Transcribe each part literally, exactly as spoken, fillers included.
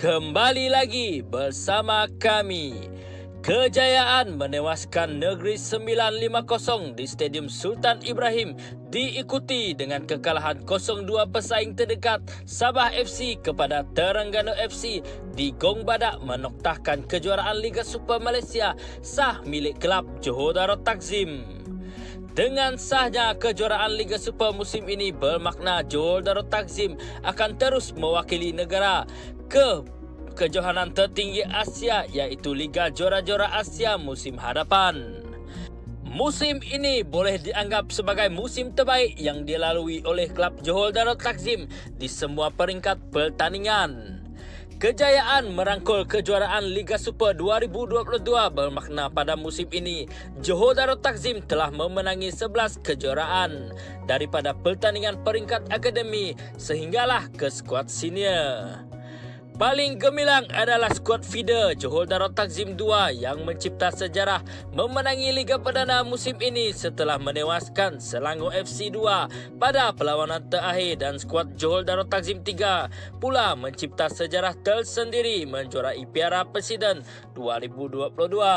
Kembali lagi bersama kami. Kejayaan menewaskan Negeri sembilan lima kosong di Stadium Sultan Ibrahim diikuti dengan kekalahan kosong dua pesaing terdekat Sabah F C kepada Terengganu F C di Gong Badak menoktahkan kejuaraan Liga Super Malaysia sah milik kelab Johor Darul Takzim. Dengan sahnya kejuaraan Liga Super musim ini bermakna Johor Darul Takzim akan terus mewakili negara ke kejohanan tertinggi Asia iaitu Liga Juara-Juara Asia musim hadapan. Musim ini boleh dianggap sebagai musim terbaik yang dilalui oleh kelab Johor Darul Takzim di semua peringkat pertandingan. Kejayaan merangkul kejuaraan Liga Super dua ribu dua puluh dua bermakna pada musim ini Johor Darul Takzim telah memenangi sebelas kejuaraan daripada pertandingan peringkat akademi sehinggalah ke skuad senior. Paling gemilang adalah skuad feeder Johor Darul Takzim dua yang mencipta sejarah memenangi Liga Perdana musim ini setelah menewaskan Selangor F C dua pada perlawanan terakhir, dan skuad Johor Darul Takzim tiga pula mencipta sejarah tersendiri menjuarai Piala Presiden dua ribu dua puluh dua.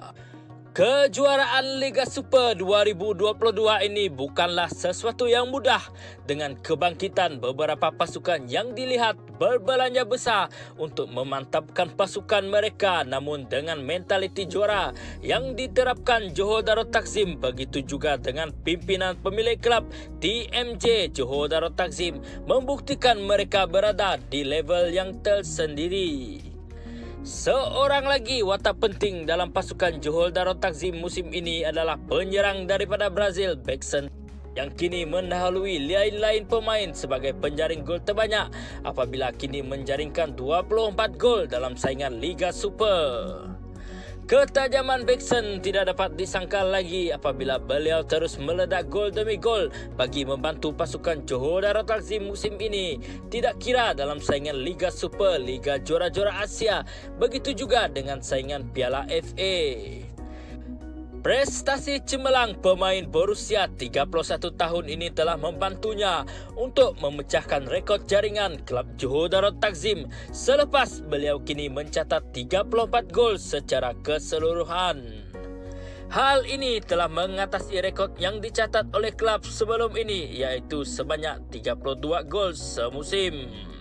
Kejuaraan Liga Super dua ribu dua puluh dua ini bukanlah sesuatu yang mudah dengan kebangkitan beberapa pasukan yang dilihat berbelanja besar untuk memantapkan pasukan mereka, namun dengan mentaliti juara yang diterapkan Johor Darul Takzim, begitu juga dengan pimpinan pemilik kelab T M J Johor Darul Takzim membuktikan mereka berada di level yang tersendiri. Seorang lagi watak penting dalam pasukan Johor Darul Takzim musim ini adalah penyerang daripada Brazil, Bexon, yang kini mendahului lain-lain pemain sebagai penjaring gol terbanyak apabila kini menjaringkan dua puluh empat gol dalam saingan Liga Super. Ketajaman Bexon tidak dapat disangkal lagi apabila beliau terus meledak gol demi gol bagi membantu pasukan Johor Darul Takzim musim ini, tidak kira dalam saingan Liga Super, Liga Juara-Juara Asia, begitu juga dengan saingan Piala F A. Prestasi cemerlang pemain berusia tiga puluh satu tahun ini telah membantunya untuk memecahkan rekod jaringan kelab Johor Darul Takzim selepas beliau kini mencatat tiga puluh empat gol secara keseluruhan. Hal ini telah mengatasi rekod yang dicatat oleh kelab sebelum ini iaitu sebanyak tiga puluh dua gol semusim.